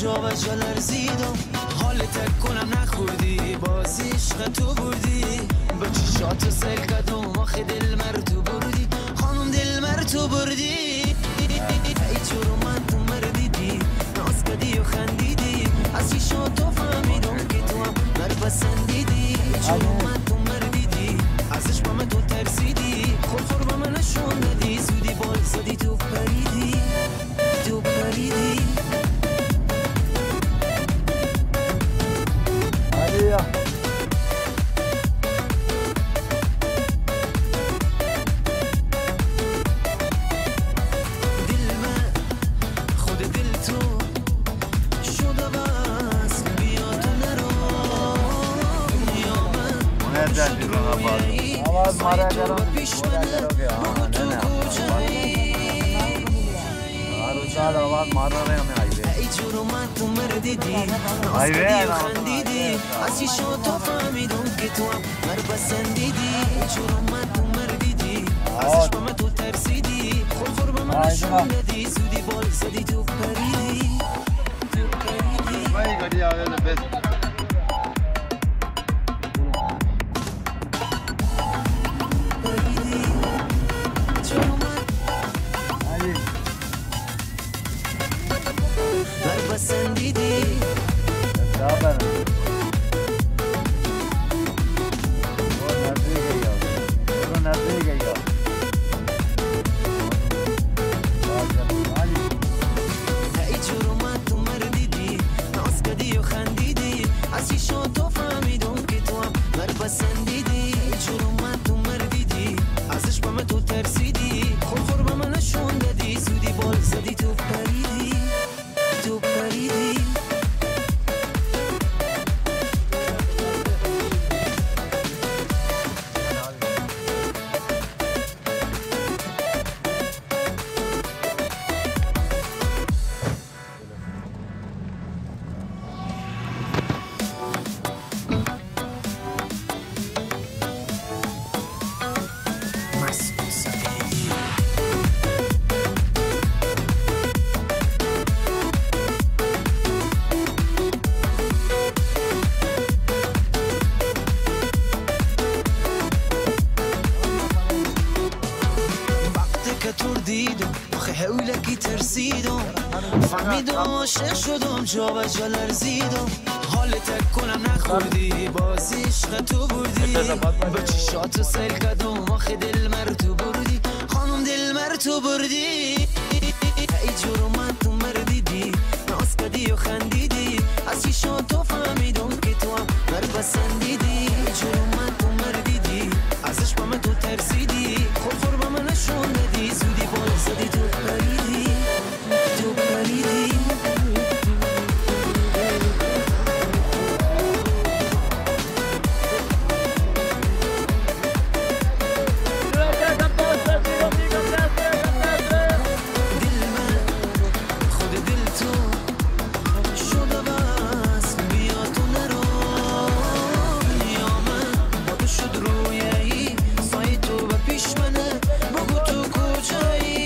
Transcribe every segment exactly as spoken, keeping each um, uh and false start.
جا و جا لرزیدم حال تک کنم نخوردی بازی عشق تو بردی با چشات سل کدوم آخه دل مر تو بردی خانم دل مر تو بردی ای چورو من تو مردیدی ناز کدی و خندیدی از چشات تو فهمیدم که تو هم مر پسندیدی چورو من تو مردیدی ازش با من تو ترسیدی خور خور با من نشون دادی زودی بال زدی تو پریدی تو پریدی علیه आवाज मारा करो बोला करो कि हाँ नहीं नहीं यार उचाल आवाज मार रहे हैं हमें हाईवे हाईवे है ना भाई गाड़ी आ गई बेस्ट पसंदीदी बराबर वो नजदीक गई हो वो नजदीक गई हो ای جورو من تو مردیدی ناز کدی و خندیدی از چیشو تو فهمیدم که تو هم مر پسندیدی ای جورو من تو مردیدی ازش با من تو ترسیدی خور خور با من نشون دادی زودی بال زدی تو پریدی تو پریدی حولکی ترسیدم فهمیدم عاشق شدم جا و جا لرزیدم حال تک کنم نخوردی بازی عشق تو بردی با چشات سل کدوم آخه دل مر تو بردی خانم دل مر تو بردی ای جورو من تو مردیدی ناز کدی و خندیدی از چشات تو فهمیدم که تو هم مر پسندیدی ای جورو من تو مردیدی ازش با من تو ترسیدی خور خور با من نشون دادی زودی بال زدی تو پریدی تو پریدی دل من خود دل تو شده بس بیا تو نرو یا من با تو شد رویایی سای تو و پیش منه بگو تو کجایی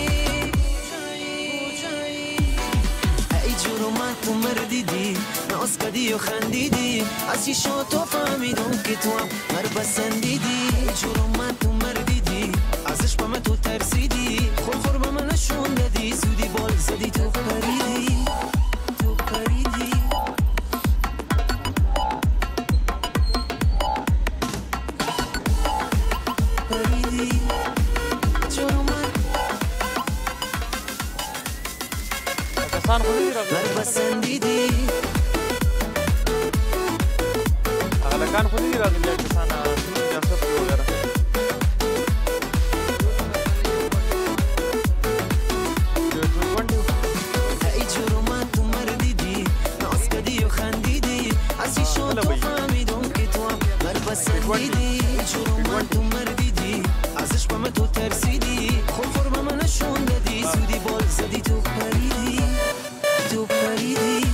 ای جورو من تو مردیدی ناز کدی و خندیدی از چیشو تو فهمیدم که تو هم مر پسندیدی ای جورو من تو مردیدی ازش با من تو ترسیدی خور خور با من نشون دادی زودی بال زدی تو پریدی تو پریدی پریدی جورو من مر پسندیدی لکان خو دې راغلی چې څنګه جلسه پرې وګوره ای جورو من تو مردیدی ناز کدی و خندیدی از چیشو تو فهمیدم که تو هم مر پسندیدی ای جورو من تو مردیدی ازش با من تو ترسیدی خور خور با من نشون دادی زودی بال زدی تو پریدی تو پریدی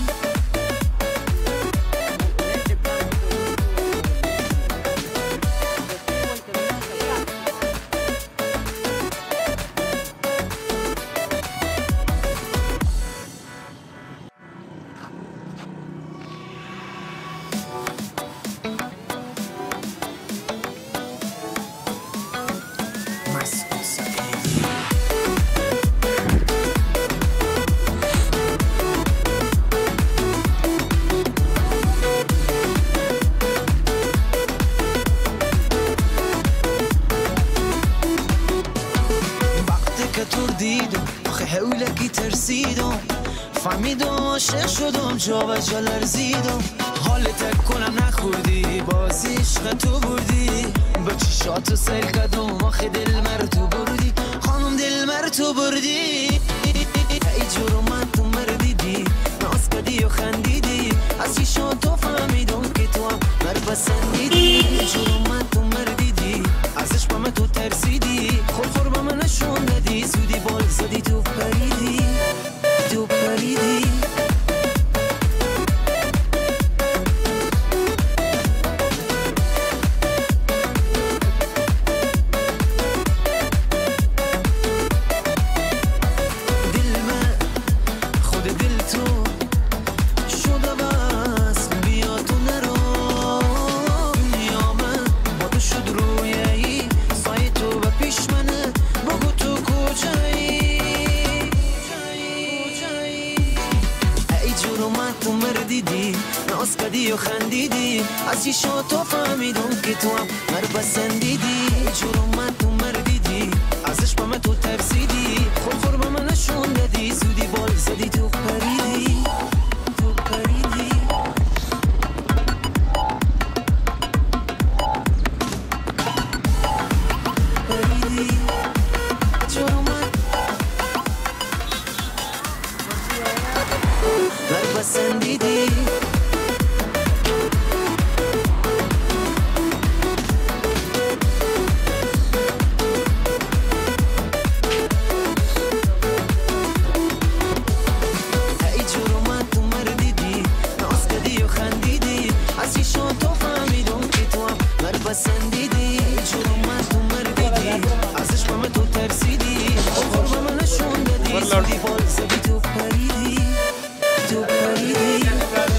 عاشق شدم جا و جا لرزیدم حال تک کنم نخوردی باز عشق تو بردی با چشاتو سیل کدوم آخه دل مر تو بردی خانم دل مر تو بردی ای جرمت تو مردیدی ناز کدی و خندیدی از چشاتو فهمیدم که تو هم مر پسندیدی جرمت تو مردیدی ازش با من تو ترسیدی خور خور با من نشون دادی زودی بال زدی تو پریدی تو پریدی و خندیدی از چشاتو فهمیدم که تو هم مر پسندیدی جرمت تو مردیدی ازش با من تو ترسیدی خور خور با من نشون دادی زودی بال زدی تو پریدی تو پریدی پریدی جرمت مر پسندیدی پسندیدی جرمت تو مردیدی ازش با من تو ترسیدی خور با من نشون دادی زودی بال زدی تو پریدی تو پریدی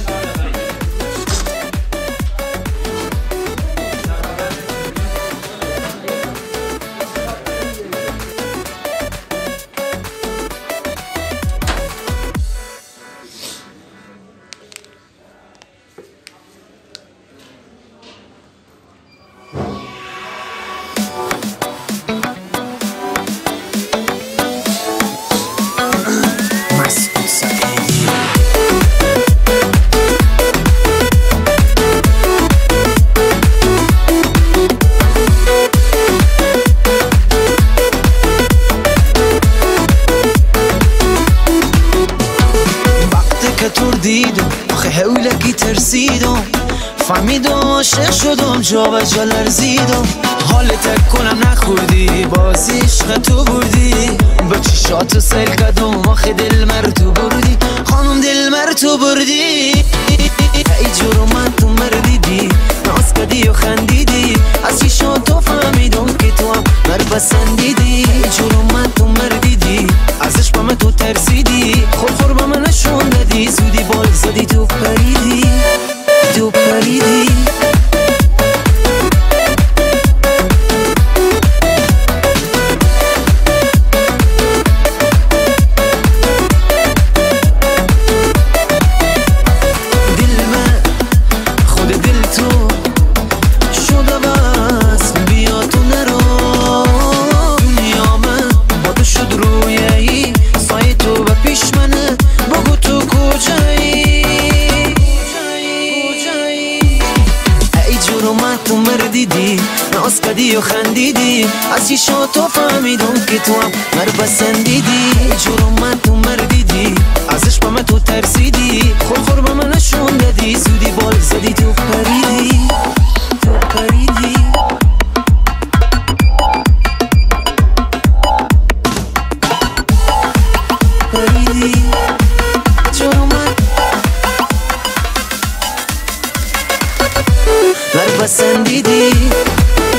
آخه هولکی ترسیدم فهمیدم عاشق شدم جا و جا لرزیدم حال تک کنم نخوردی باز عشق تو بردی با چشاتو سیل کدوم آخه دل مر تو بردی خانم دل مر تو بردی ای جرمت تو مردیدی ناز کدی و خندیدی از چشاتو فهمیدم که تو هم مر پسندیدی جرمت تو مردیدی ازش با من تو ترسیدی خور خور با من نشون دادی زودی بال زدی تو پریدی تو پریدی ناز کدی و خندیدی از چشاتو فهمیدم که تو هم مر پسندیدی جرمت تو مردیدی ازش با من تو ترسیدی خور خور با من نشون دادی زودی بال زدی تو پریدی تو پریدی پریدی جرمت مر پسندیدی